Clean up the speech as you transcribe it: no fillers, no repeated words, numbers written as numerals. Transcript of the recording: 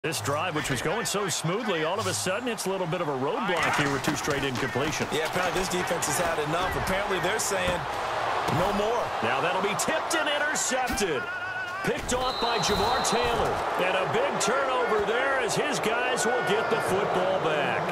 This drive, which was going so smoothly, all of a sudden it's a little bit of a roadblock here with 2 straight incompletions. Yeah, apparently this defense has had enough. Apparently they're saying no more. Now that'll be tipped and intercepted. Picked off by Jamar Taylor. And a big turnover there as his guys will get the football back.